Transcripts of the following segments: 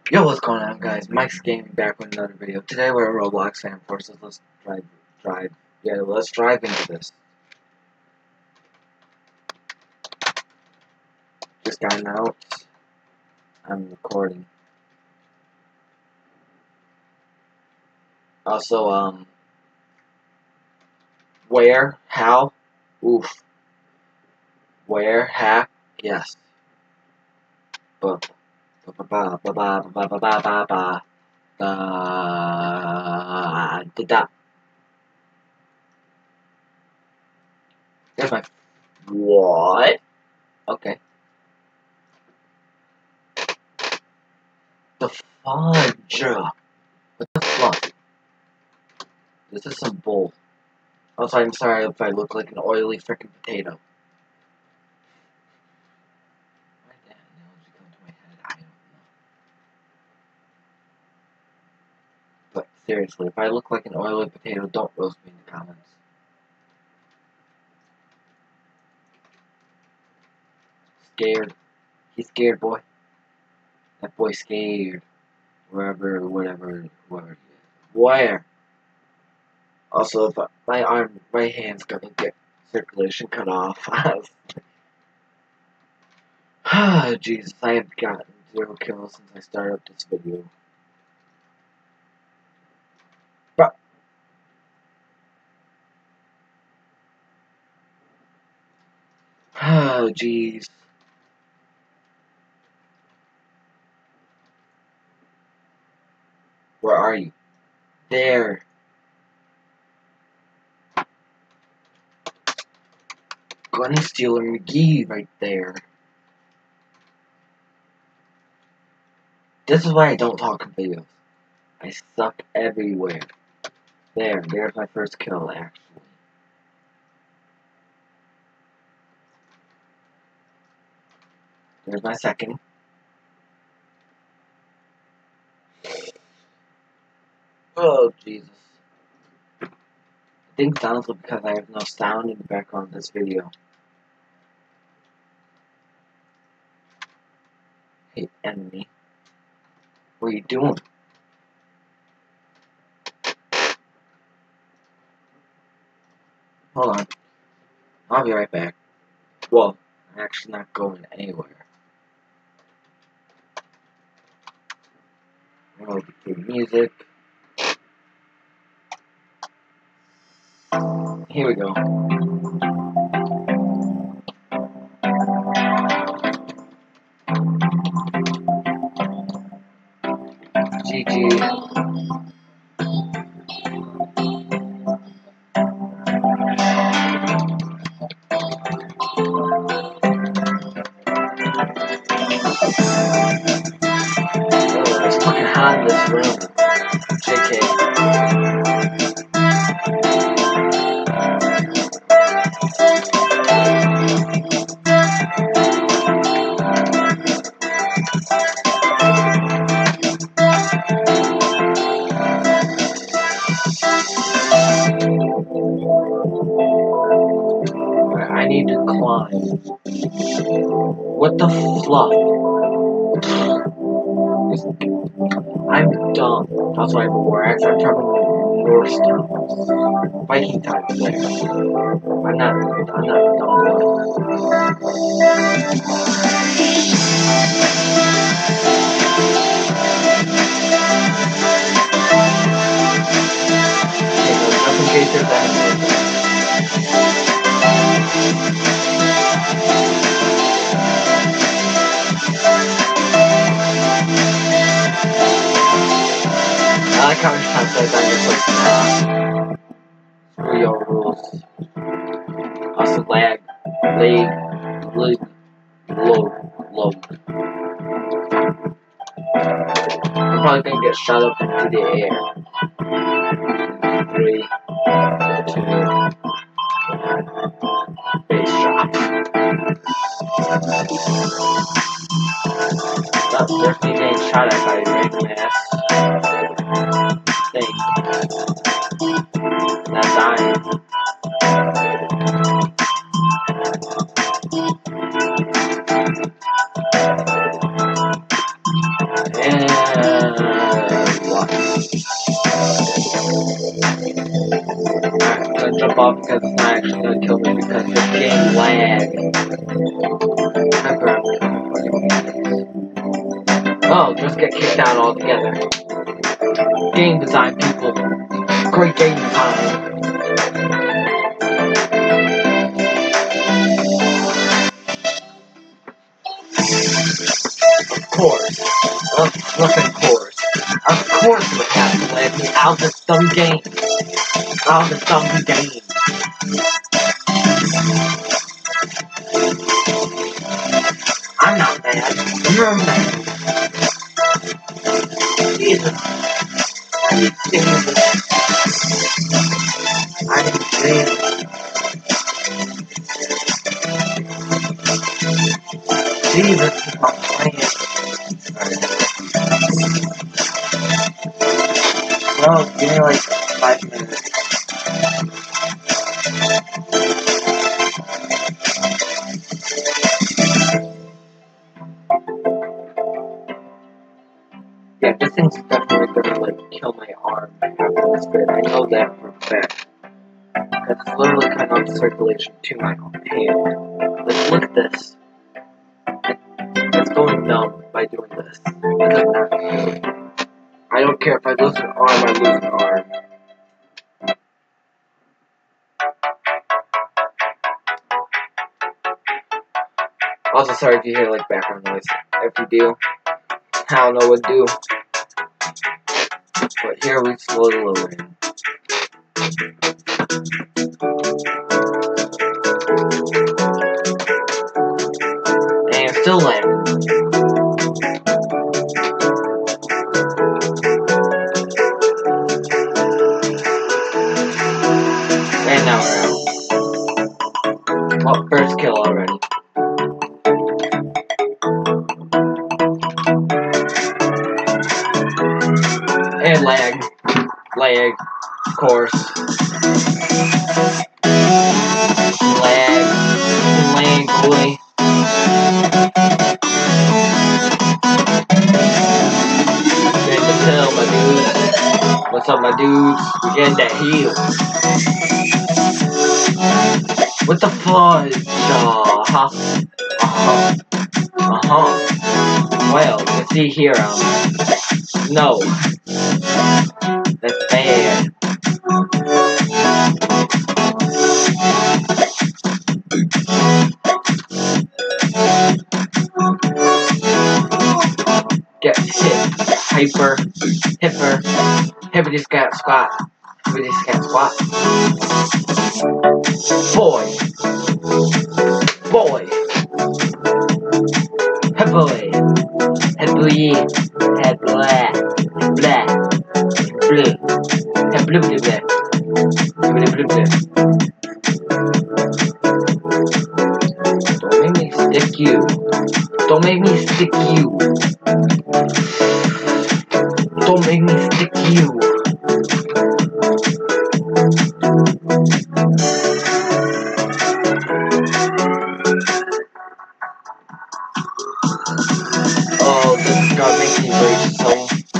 Yo, what's going on, guys? Mike's Gaming back with another video. Today we're at Roblox Fan Forces. Let's drive into this. Just got out. I'm recording. Also, where? How? Oof. Where? Hack? Yes. There's my... What? Okay. The fudge! What the fuck? This is some bull. Also, I'm sorry if I look like an oily frickin' potato. Why did that analogy come to my head? I don't know. But seriously, if I look like an oily potato, don't roast me in the comments. Scared. He's scared, boy. That boy's scared. Wherever, whatever, where. Where? Also, if my hand's gonna get circulation cut off. Ah, Jesus, I have gotten 0 kills since I started up this video. But oh, jeez. Where are you? There. Gun Stealer McGee right there. This is why I don't talk in videos. I suck everywhere. There's my first kill, actually. There's my second. Oh, Jesus. I think it's honestly because I have no sound in the background of this video. Hey, enemy. What are you doing? Hold on. I'll be right back. Well, I'm actually not going anywhere. I'm going to do music. Here we go. GG. Oh, it's fucking hot in this room. JK. I need to climb. What the fluff? I'm dumb. Also, I have a war axe. I'm from Norse times. Viking times there. I'm not dumb. Just in case there's enemies. I like how many times I've done this, like, screw your rules. Also, load. I'm probably gonna get shot up into the air. 3, 2, base shot. Oh, there's me getting shot at by a random ass thing. Not dying. what? I'm gonna jump off because it's not actually gonna kill me because this game lag. Oh, just get kicked out altogether. Game design, people. Great game design. Of course. Of course. Of course it would have to let me out of this dumb game. Out of this dumb game. I'm not mad. You're mad. Jesus. I didn't say it. Jesus is my plan. Well, give me like 5 minutes. Yeah, this thing's definitely gonna like kill my arm after this bit. I know that for a fact. Because it's literally cutting off circulation to my hand. Like, look at this. It's going numb by doing this. It does not good. I don't care if I lose an arm, I lose an arm. Also, sorry if you hear like background noise. If you do, I don't know what to do. But here we slowly lower in. And still landing. And now we're out. Oh, first kill already. And lag. Lag. Of course. Lag. Lag, boy. Getting the pill, my dudes. What's up, my dudes? We're getting that heal. What the fudge? Well, you can see here, no. That's bad. Get hit. Hyper. Hipper. Hippity scat squat. Hippity scat squat. Boy. Boy. Head boy. Head boy. Head blah. Blah. Blue. Head blue blue blue. Blue blue blue. Don't make me stick you. Don't make me stick you. Don't make me stick you. Oh, this guy makes me rage so.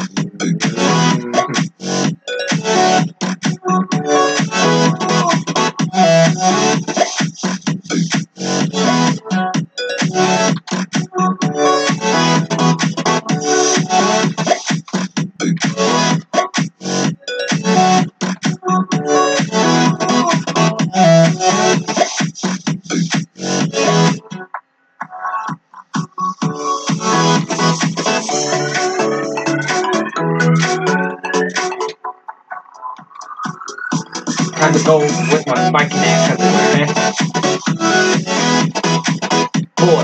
Time to go with my spiking axe everywhere, man. Boy.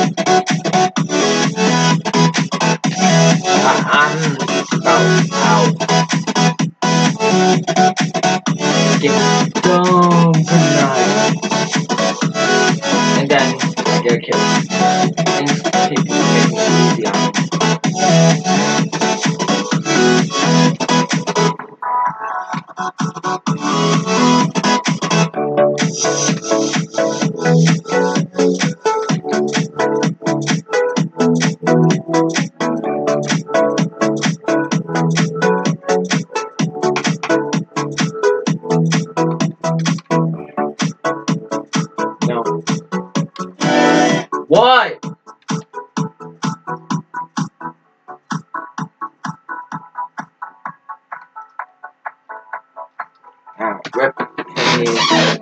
I'm about out. Get dumb tonight. And then I get killed. And people make me easy on it. Rip Kenny.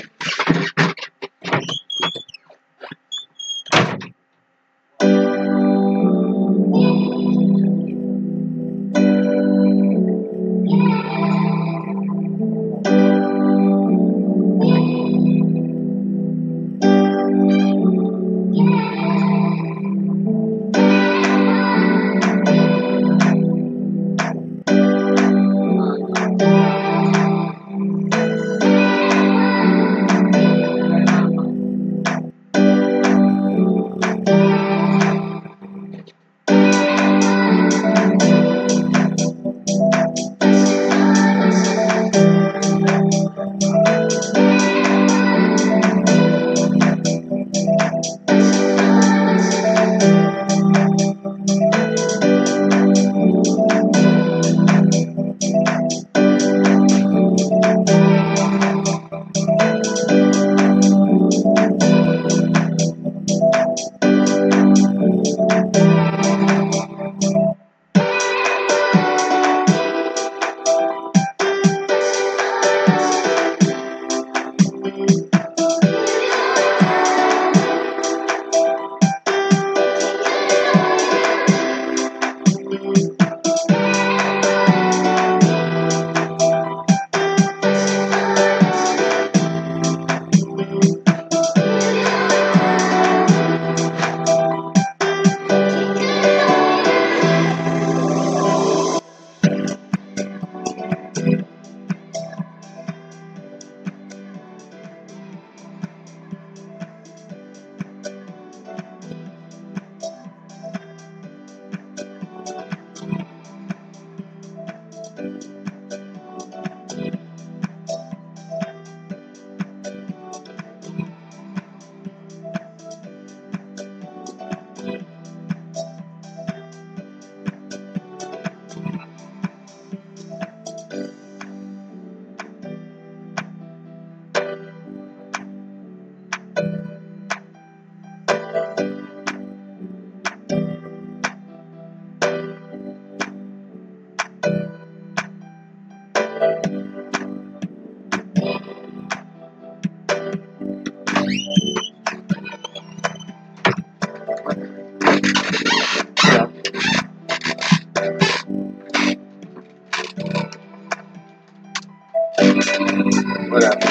Whatever.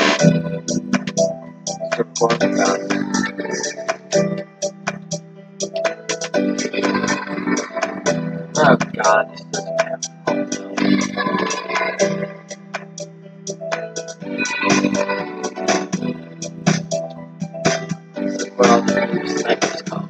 Support about Oh god, this doesn't have This is what I'll do sniper's call.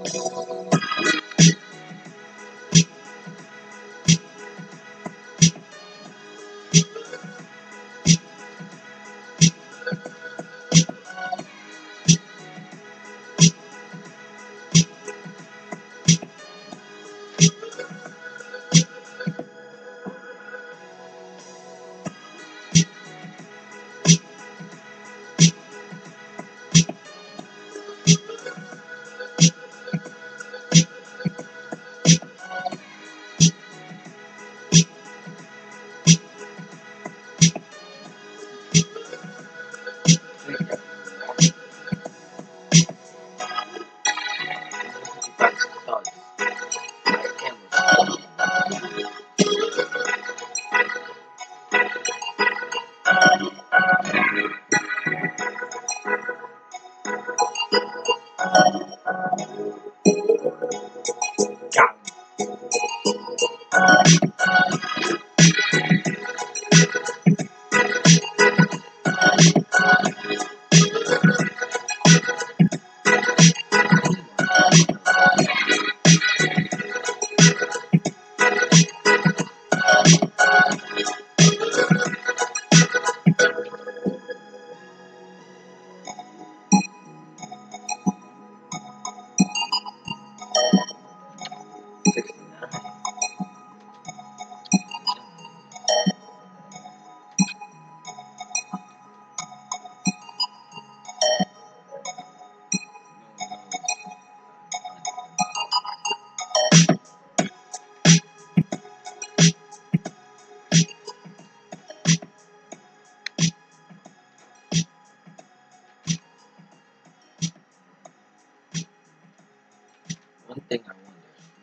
One thing I wonder.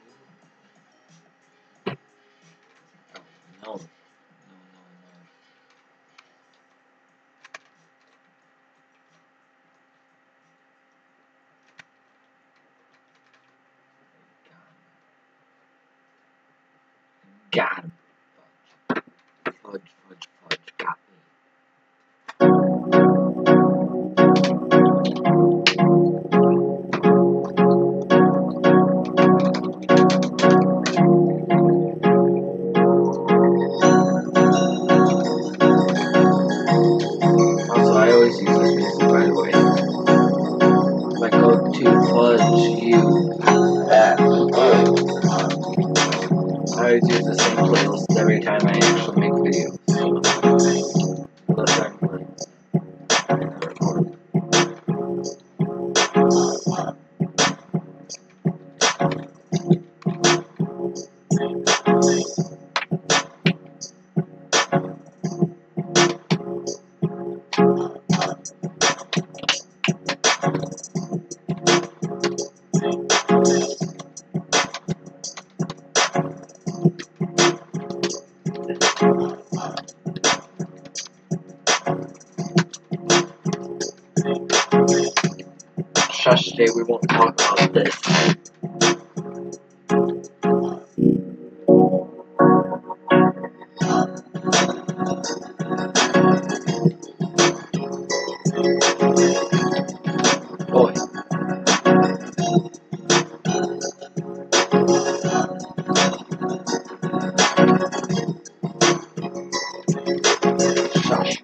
Oh, no. Got him. Fudge. Got me. Also, I always use this music, by the way. If I go to Fudge You at, I always use the same playlist every time I actually make videos. Unless I'm recording. Shush, Jay, we won't talk about this. Boy. Shush.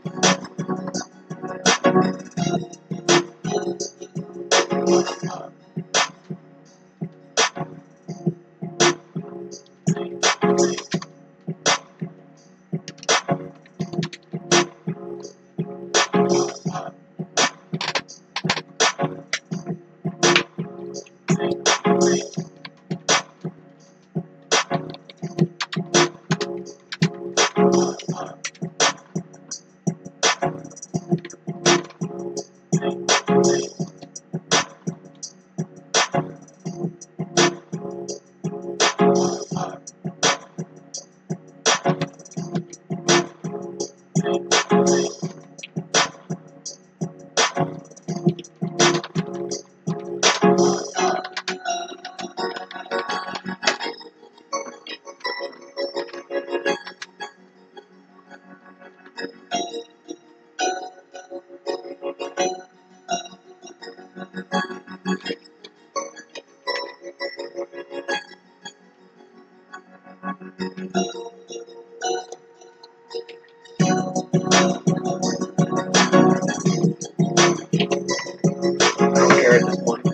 I don't care at this point.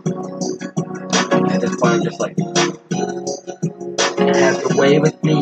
At this point, I'm just like, have your way with me.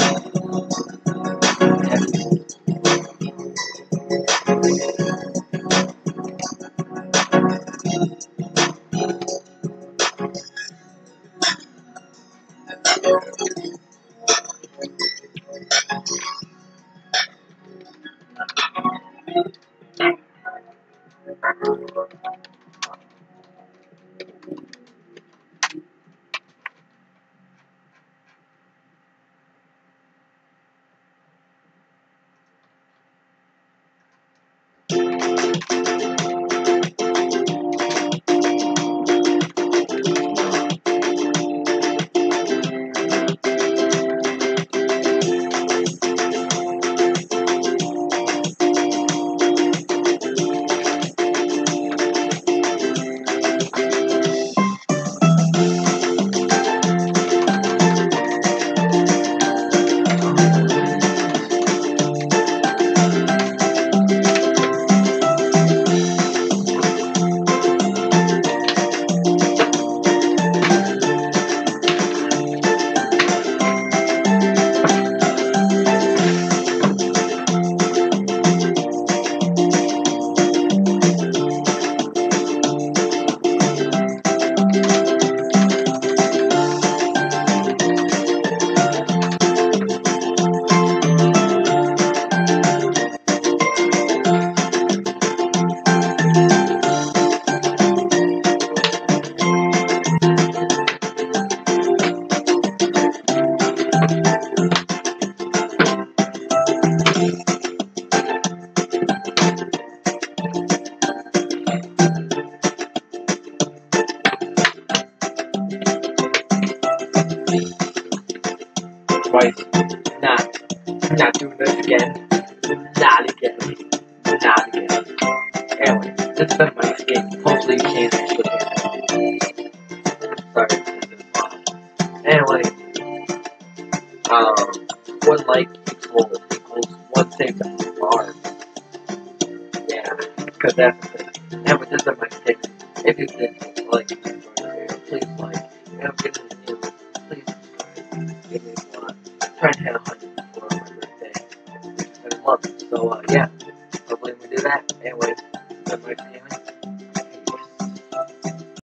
Twice. Not doing this again. Not again. Not again. Anyway, this has been my escape. Hopefully you can't actually hear it. Sorry, this is loud. Anyway, one like equals one saved arm. Yeah, because that's the thing. Anyway, this is my escape. If you did like this video, please like. And if you didn't, please subscribe. Give me a lot. Trying to hit 100 before my birthday. It's been a month, so yeah. Hopefully we do that. Anyway, good night,